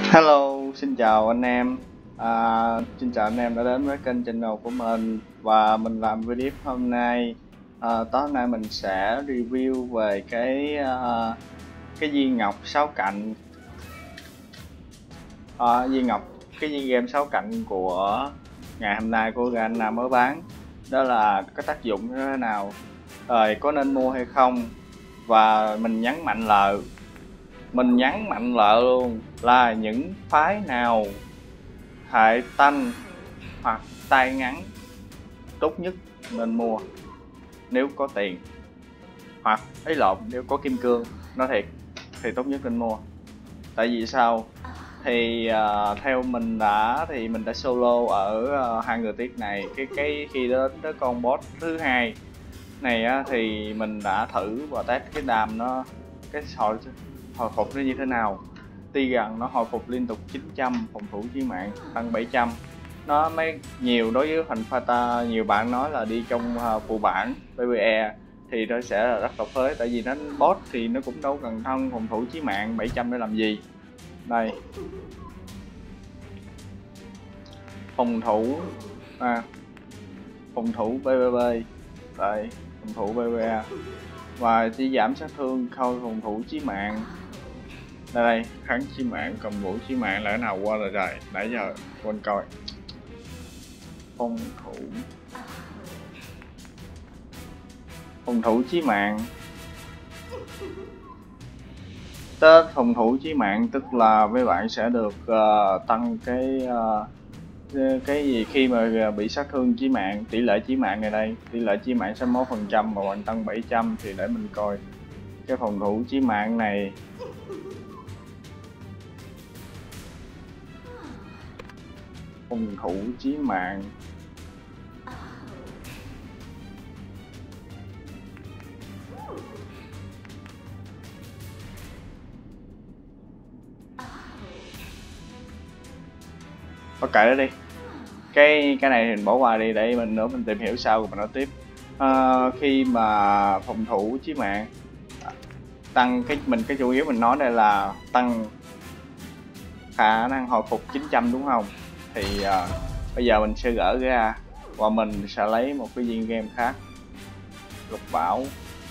Hello, xin chào anh em. Xin chào anh em đã đến với kênh channel của mình và mình làm video hôm nay. Tối hôm nay mình sẽ review về cái viên ngọc 6 cạnh. Viên ngọc, cái viên game 6 cạnh của ngày hôm nay của Garena mới bán. Đó là có tác dụng như thế nào, rồi có nên mua hay không, và mình nhấn mạnh lại luôn là những phái nào hệ tanh hoặc tay ngắn tốt nhất nên mua nếu có tiền, hoặc ấy lộn, nếu có kim cương. Nói thiệt thì tốt nhất nên mua. Tại vì sao? Thì theo mình đã solo ở hai người tiếc này. Cái khi đến tới con boss thứ hai này á, thì mình đã thử và test cái đam nó, cái hồi phục nó như thế nào. Tuy rằng nó hồi phục liên tục 900, phòng thủ chí mạng tăng 700. Nó mới nhiều đối với thành Fata. Nhiều bạn nói là đi trong phụ bản PvE thì nó sẽ là rất là phế, tại vì nó boss thì nó cũng đâu cần thân phòng thủ chí mạng 700 để làm gì. Đây, phòng thủ phòng thủ PvP, đây phòng thủ PvE, và chỉ giảm sát thương khôi phòng thủ chí mạng. Đây, kháng chí mạng, cầm vũ chí mạng là cái nào qua rồi trời, nãy giờ quên coi. Phòng thủ chí mạng, Tết phòng thủ chí mạng tức là mấy bạn sẽ được tăng cái gì khi mà bị sát thương chí mạng, tỷ lệ chí mạng này. Đây, tỷ lệ chí mạng 61% mà bạn tăng 700. Thì để mình coi cái phòng thủ chí mạng này. Phòng thủ chí mạng có kệ đó đi, cái này thì mình bỏ qua đi, để mình tìm hiểu sau rồi mình nói tiếp. Khi mà phòng thủ chí mạng tăng, cái chủ yếu mình nói đây là tăng khả năng hồi phục 900 đúng không? Thì bây giờ mình sẽ gỡ ra và mình sẽ lấy một cái viên game khác, lục bảo.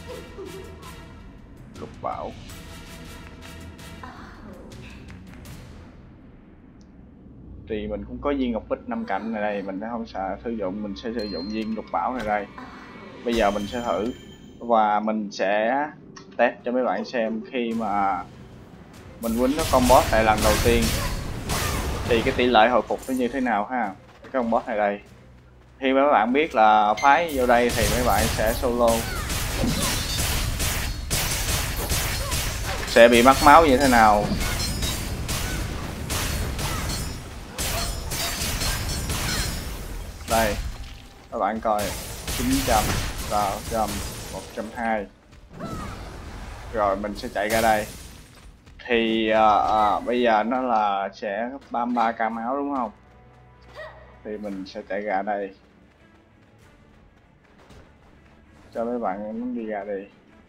Thì mình cũng có viên ngọc bích 5 cạnh này đây, mình sẽ không sử dụng, mình sẽ sử dụng viên lục bảo này đây. Bây giờ mình sẽ thử và mình sẽ test cho mấy bạn xem khi mà mình quýnh nó con boss này lần đầu tiên thì cái tỷ lệ hồi phục nó như thế nào ha. Cái con boss này đây, khi mấy bạn biết là phái vô đây thì mấy bạn sẽ solo, sẽ bị mất máu như thế nào. Đây các bạn coi, 900 vào 120. Rồi mình sẽ chạy ra đây thì bây giờ nó là sẽ 33k máu đúng không? Thì mình sẽ chạy ra đây cho mấy bạn muốn đi ra đi.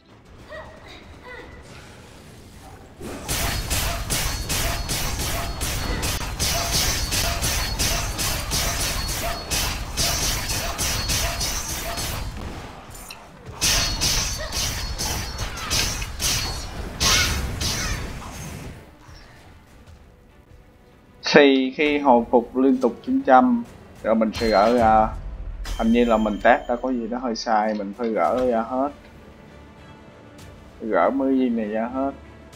Thì khi hồi phục liên tục 900 rồi mình sẽ gỡ ra. Hình như là mình test đã có gì đó hơi sai, mình phải gỡ ra hết, gỡ mấy viên này ra hết.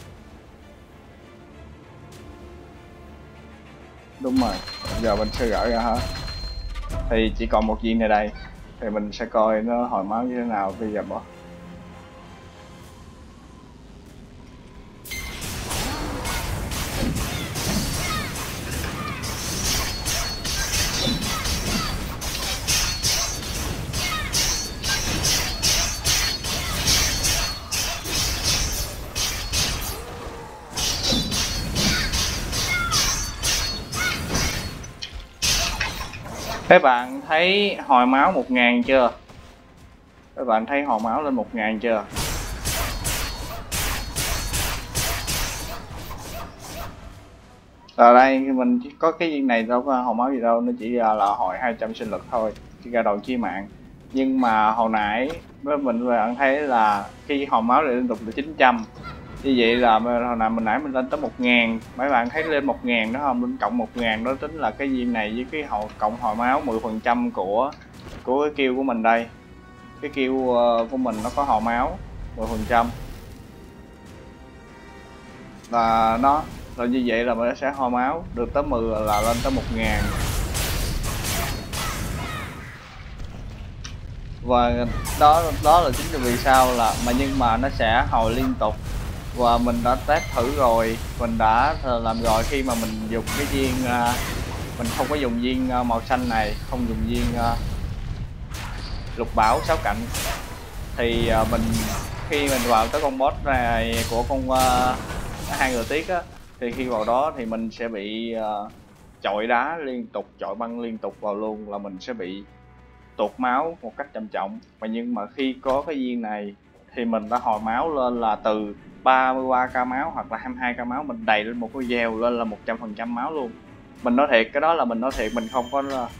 Đúng rồi, giờ mình sẽ gỡ ra hết. Thì chỉ còn một viên này đây, thì mình sẽ coi nó hồi máu như thế nào. Bây giờ bỏ các bạn thấy hồi máu 1000 chưa? Các bạn thấy hồi máu lên 1000 chưa? Ở đây mình chỉ có cái viên này đâu có hồi máu gì đâu, nó chỉ là hồi 200 sinh lực thôi, chỉ ra đòn chí mạng. Nhưng mà hồi nãy với mình bạn thấy là khi hồi máu lại liên tục là 900, như vậy là hồi nãy mình lên tới 1000, mấy bạn thấy lên 1000 đó không, lên cộng 1000 đó tính là cái viên này với cái cộng hồi máu 10% của cái kill của mình đây. Cái kill của mình nó có hồi máu 10%, là nó là như vậy là mình sẽ hồi máu được tới 10 là lên tới 1000. Và đó là chính vì sao là nhưng mà nó sẽ hồi liên tục. Và mình đã test thử rồi, mình đã làm rồi, khi mà mình dùng cái viên mình không có dùng viên màu xanh này, không dùng viên lục bảo 6 cạnh, thì mình khi mình vào tới con boss này của con hai người tiếc á, thì khi vào đó thì mình sẽ bị chọi đá liên tục, chọi băng liên tục vào luôn, là mình sẽ bị tụt máu một cách trầm trọng. Và nhưng mà khi có cái viên này thì mình đã hồi máu lên là từ 33k máu hoặc là 22k máu, mình đầy lên một cái dèo lên là 100% máu luôn. Mình nói thiệt, cái đó là mình nói thiệt, mình không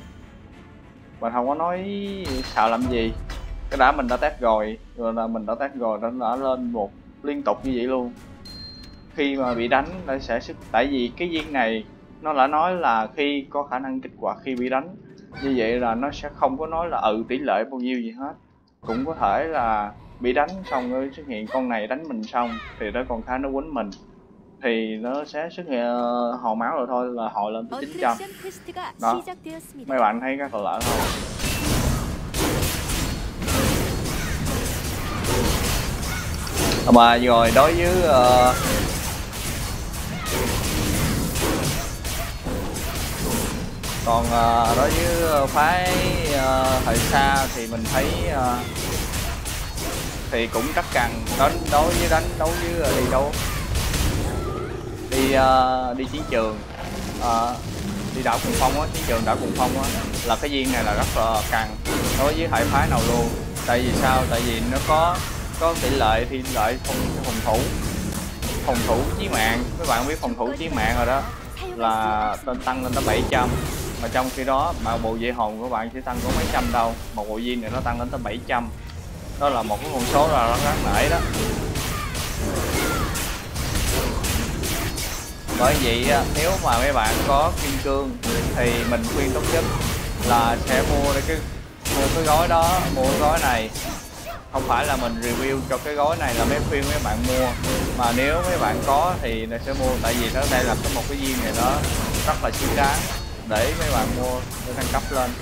có nói xạo làm gì. Cái đã mình đã test rồi là mình đã test rồi, nó đã lên một liên tục như vậy luôn. Khi mà bị đánh nó sẽ tại vì cái viên này nó đã nói là khi có khả năng kích hoạt khi bị đánh, như vậy là nó sẽ không có nói là tỷ lệ bao nhiêu gì hết. Cũng có thể là bị đánh xong rồi xuất hiện con này đánh mình xong thì nó còn khá nó quýnh mình, thì nó sẽ xuất hiện hồi máu rồi thôi, là hồi lên tới 900 đó. Mấy bạn thấy các lợi không? Mà rồi đối với còn đối với phái thời xa thì mình thấy thì cũng rất cần đấu với đi đấu đi chiến trường, đi đảo Cuồng Phong á, chiến trường đảo Cuồng Phong á, là cái viên này là rất là cần đối với hệ phái nào luôn. Tại vì sao? Tại vì nó có tỷ lệ phòng thủ chí mạng. Các bạn biết phòng thủ chí mạng rồi đó, là tăng lên tới 700, mà trong khi đó mà bộ vệ hồn của bạn chỉ tăng có mấy trăm đâu, một bộ viên này nó tăng lên tới 700. Đó là một cái con số là rất đáng nể đó. Bởi vậy nếu mà mấy bạn có kim cương thì mình khuyên tốt nhất là sẽ mua cái gói đó, mua cái gói này. Không phải là mình review cho cái gói này là khuyên mấy bạn mua, mà nếu mấy bạn có thì nó sẽ mua, tại vì nó đây là một cái viên này nó rất là xứng đáng để mấy bạn mua để nâng cấp lên.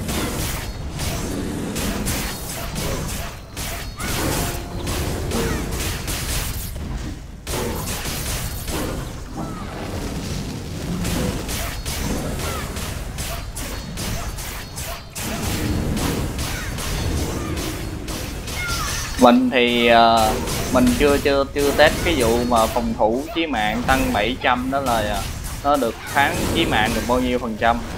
Mình thì mình chưa test cái vụ mà phòng thủ chí mạng tăng 700 đó là nó được kháng chí mạng được bao nhiêu phần trăm.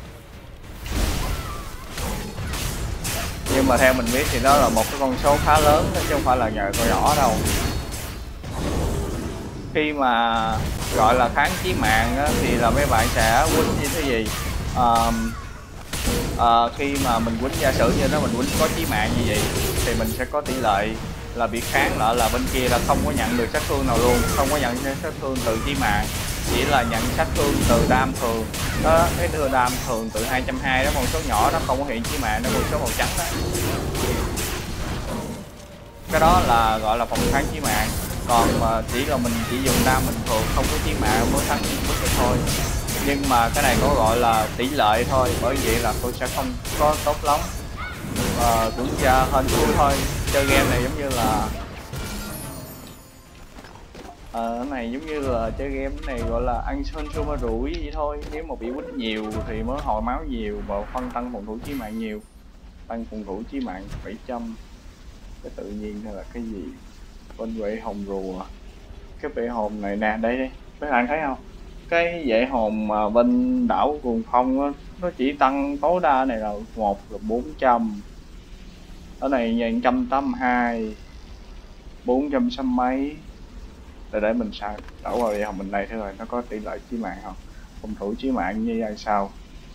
Nhưng mà theo mình biết thì đó là một cái con số khá lớn chứ không phải là con nhỏ đâu. Khi mà gọi là kháng chí mạng á, thì là mấy bạn sẽ quýnh như thế gì? Khi mà mình quýnh, giả sử như nó mình quýnh có chí mạng như vậy thì mình sẽ có tỷ lệ là bị kháng lại, là bên kia là không có nhận được sát thương nào luôn, không có nhận sát thương từ chí mạng, chỉ là nhận sát thương từ đam thường đó. Cái đưa đam thường từ 220 đó, con số nhỏ đó không có hiện chí mạng, nó con số màu trắng đó. Cái đó là gọi là phòng kháng chí mạng. Còn mà chỉ là mình chỉ dùng đam bình thường không có chí mạng mới thắng mức được thôi. Nhưng mà cái này có gọi là tỷ lệ thôi, bởi vậy là tôi sẽ không có tốt lắm. Cũng hên xui thôi. Chơi game này giống như là cái này giống như là chơi game này gọi là ăn hên xui mà rủi vậy thôi. Nếu mà bị quýnh nhiều thì mới hồi máu nhiều và phân tăng phòng thủ chí mạng nhiều. Tăng phòng thủ chí mạng 700. Cái tự nhiên hay là cái gì? Bên vệ hồn rùa. Cái vệ hồn này nè, đây đi, các bạn thấy không? Cái vệ hồn mà bên đảo Cuồng Phong á, nó chỉ tăng tối đa này là 400. Ở này nhà 182, 400 mấy. Để mình xài đảo vào vệ hồn mình đây thế rồi nó có tỷ lệ chí mạng không? Phòng thủ chí mạng như vậy sao?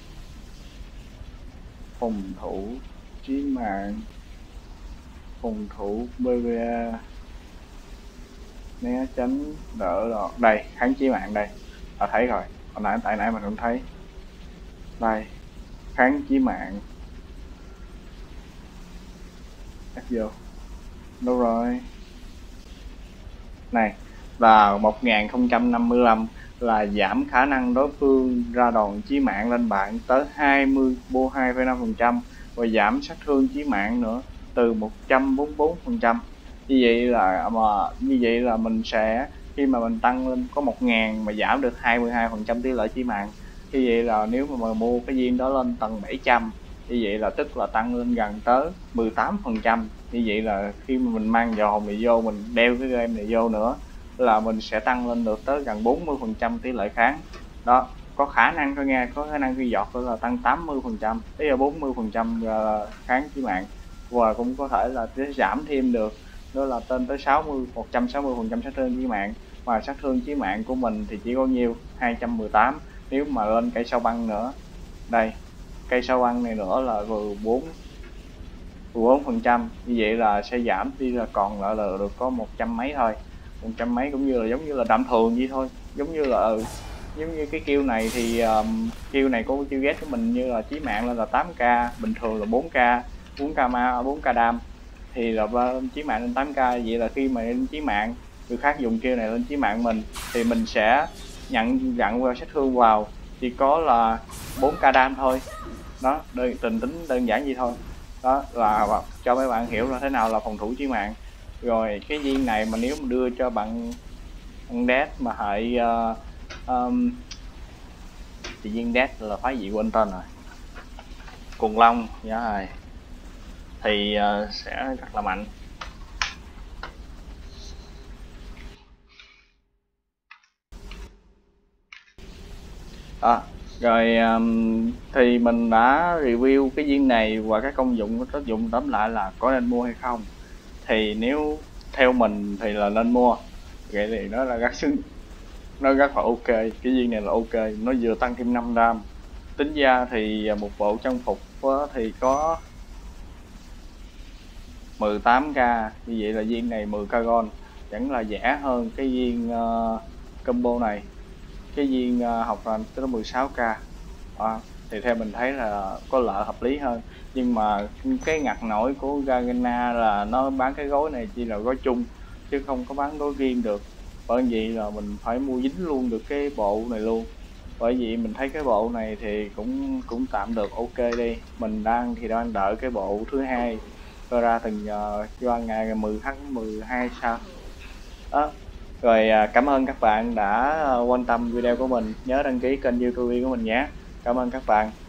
Phòng thủ chí mạng, phòng thủ BVA, né tránh đỡ đòn. Đây, kháng chí mạng đây. Thấy rồi, hồi nãy tại nãy mình không thấy. Đây, kháng chí mạng. Ép vô. Đâu rồi? Này, và 1055 là giảm khả năng đối phương ra đòn chí mạng lên bạn tới 22,5% và giảm sát thương chí mạng nữa từ 144%. Như vậy là mình sẽ, khi mà mình tăng lên có 1000 mà giảm được 22% tỷ lệ chí mạng. Như vậy là nếu mà mua cái viên đó lên tầng 700, như vậy là tức là tăng lên gần tới 18%. Như vậy là khi mà mình mang dò này vô, mình đeo cái game này vô nữa là mình sẽ tăng lên được tới gần 40% tỷ lệ kháng. Đó, có khả năng thôi nghe, có khả năng khi giọt là tăng 80%, tức là 40% kháng chí mạng, và cũng có thể là giảm thêm được, đó là lên tới 160% sát thương chí mạng. Mà sát thương chí mạng của mình thì chỉ có nhiêu 218. Nếu mà lên cây sao băng nữa, đây cây sao băng này nữa là 14%, như vậy là sẽ giảm đi, là còn lại là được có 100 mấy thôi. 100 mấy cũng như là giống như là đạm thường vậy thôi, giống như là giống như cái kill này thì kill này của kill ghét của mình như là chí mạng lên là 8k, bình thường là 4k, 4k ma, 4k đam, thì là chí mạng lên 8k. Vậy là khi mà lên chí mạng, người khác dùng kill này lên chí mạng mình thì mình sẽ dặn vào sát thương vào chỉ có là 4k đam thôi. Đó, tình tính đơn giản vậy thôi. Đó là cho mấy bạn hiểu là thế nào là phòng thủ chí mạng. Rồi cái viên này mà nếu mà đưa cho bạn dead mà hệ thì viên dead là phái gì quên tên rồi, cuồng long rồi thì sẽ rất là mạnh. Rồi thì mình đã review cái viên này và các công dụng, tác dụng tóm lại là có nên mua hay không. Thì nếu theo mình thì là nên mua. Vậy thì nó là nó rất là ok. Cái viên này là ok, nó vừa tăng thêm 5 đam. Tính ra thì một bộ trang phục thì có 18k, như vậy là viên này 10k gold, vẫn là rẻ hơn cái viên combo này. Cái viên học là tới 16k. Thì theo mình thấy là có lợi hợp lý hơn. Nhưng mà cái ngặt nổi của Gargana là nó bán cái gói này chỉ là gói chung chứ không có bán gói riêng được, bởi vậy là mình phải mua dính luôn được cái bộ này luôn. Bởi vì mình thấy cái bộ này thì cũng tạm được, ok đi. Mình đang đợi cái bộ thứ hai cho ra từng giờ, cho ngày 10 tháng 12 sao đó. Rồi cảm ơn các bạn đã quan tâm video của mình, nhớ đăng ký kênh YouTube của mình nhé. Cảm ơn các bạn.